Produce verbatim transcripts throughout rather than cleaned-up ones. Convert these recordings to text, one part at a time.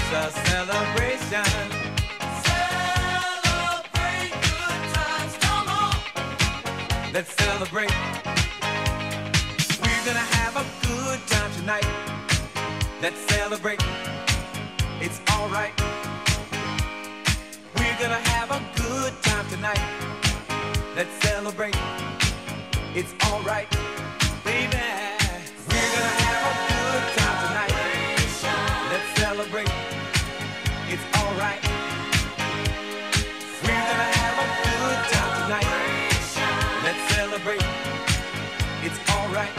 It's a celebration. Celebrate good times, come on. Let's celebrate. We're gonna have a good time tonight. Let's celebrate. It's alright. We're gonna have a good time tonight. Let's celebrate. It's alright, baby. We're gonna have a good time tonight. Let's celebrate. It's alright. We're gonna have a good time tonight. Let's celebrate. It's alright.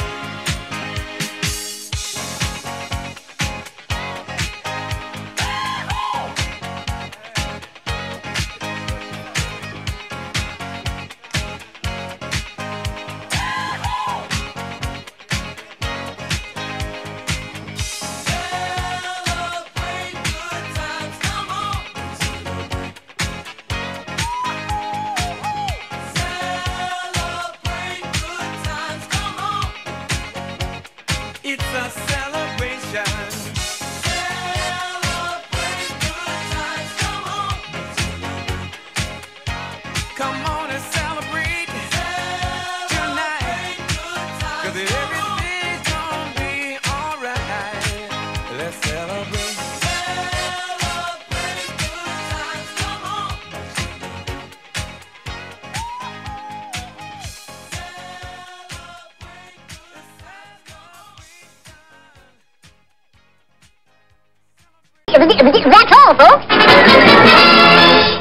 It's a celebration. Celebrate good times, come on. Come on and celebrate, celebrate tonight. Cause everything's gonna be alright. Let's celebrate. Celebrate good times, come on. That's all, folks.